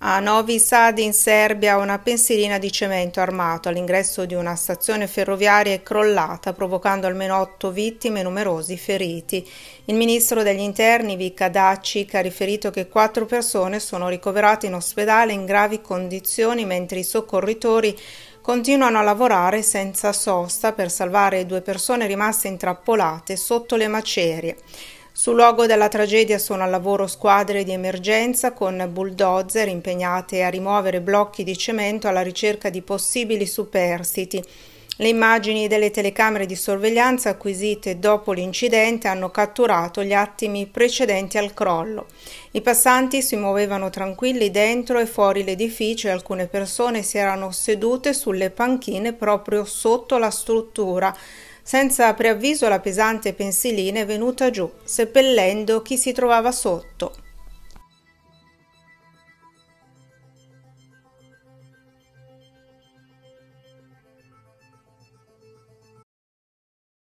A Novi Sad in Serbia una pensilina di cemento armato all'ingresso di una stazione ferroviaria è crollata, provocando almeno 8 vittime e numerosi feriti. Il ministro degli interni Vika Dacic ha riferito che 4 persone sono ricoverate in ospedale in gravi condizioni, mentre i soccorritori continuano a lavorare senza sosta per salvare 2 persone rimaste intrappolate sotto le macerie. Sul luogo della tragedia sono al lavoro squadre di emergenza con bulldozer impegnate a rimuovere blocchi di cemento alla ricerca di possibili superstiti. Le immagini delle telecamere di sorveglianza acquisite dopo l'incidente hanno catturato gli attimi precedenti al crollo. I passanti si muovevano tranquilli dentro e fuori l'edificio e alcune persone si erano sedute sulle panchine proprio sotto la struttura. Senza preavviso la pesante pensilina è venuta giù, seppellendo chi si trovava sotto.